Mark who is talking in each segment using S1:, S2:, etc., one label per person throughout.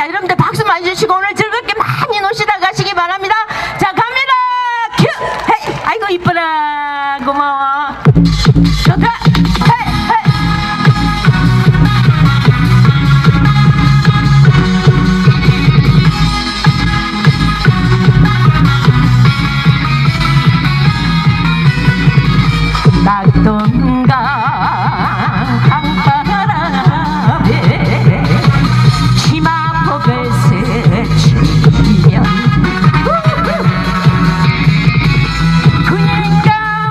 S1: 자, 여러분들 박수 많이 주시고 오늘 즐겁게 많이 노시다 가시기 바랍니다. 자, 갑니다. 큐! 헤이! 아이고 이뻐라. 고마워. 좋다. 헤이! 헤이! 낙동강 강바람에 치마폭을 스치면 그녀가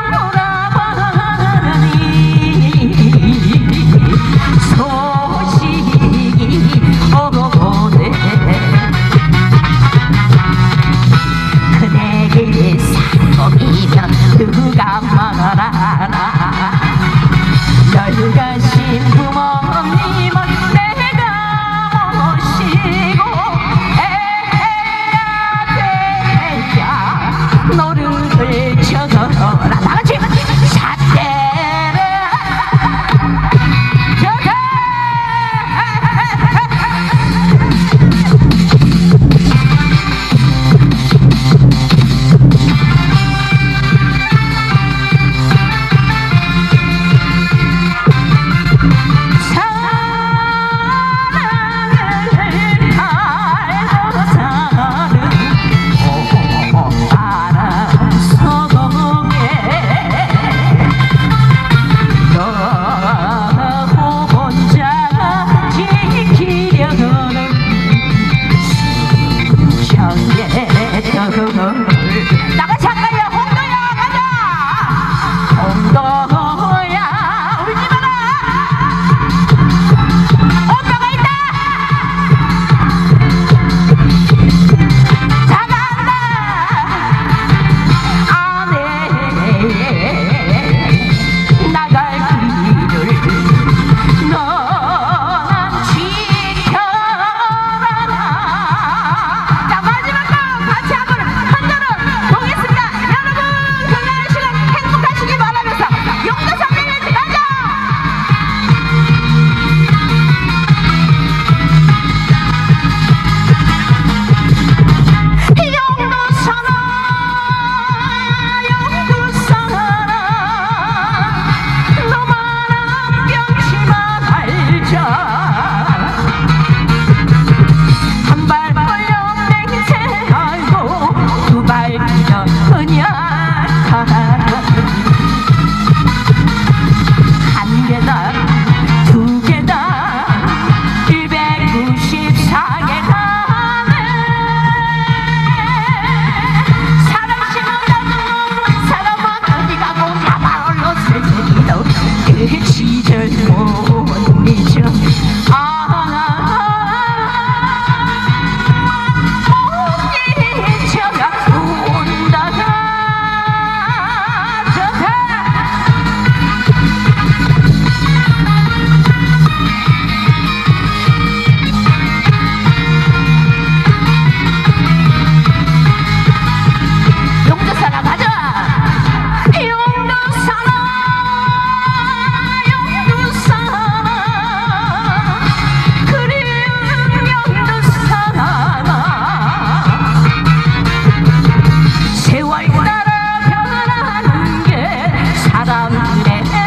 S1: 몰아보니 소식이 오고네 그대를 살고이면 누가 말하나 널가신 부모님은 내가 모시고 애야 노름을 쳐서라 다같이 삿대를 저가 나가자 가요 홍도야 가자 홍도야 울지 마라 오빠가 있다 잘한다 아내 나갈 길을 너만 지켜라 자 마지막 거 같이 한번 흔들어 보겠습니다. 여러분 건강한 시간 행복하시기 바라면서 용도산 멜로디 가자. 용도산아 너만한 병치만 알자 한 발 벌려 맹세하고 두 발 뛰어 은약하라 한 계단 두 계단 194계단에 사람 심어가도 사람은 어디 가고 야발로 슬슬이도 그 시절 못 잊어 용도산아 가자. 용도산아 용도산아 그리운 용도산아 세월 따라 변하는 게 사람의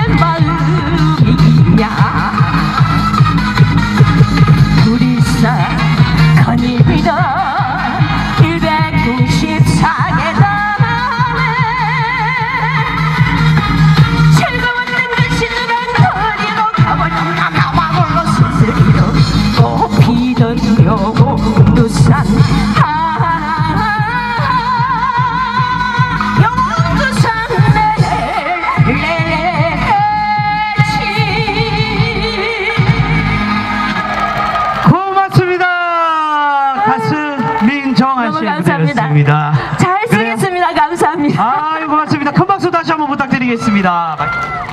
S1: 마음이야 둘이서 거닐던 194계단에 즐거운 땡글시들은 거리로 가버려 나마골로 스스리로 꽃피던 용도산 용도산
S2: 고맙습니다. 가수 민정아 씨
S1: 감사합니다. 잘 쓰겠습니다. 감사합니다.
S2: 아유 고맙습니다. 큰 박수 다시 한번 부탁드리겠습니다.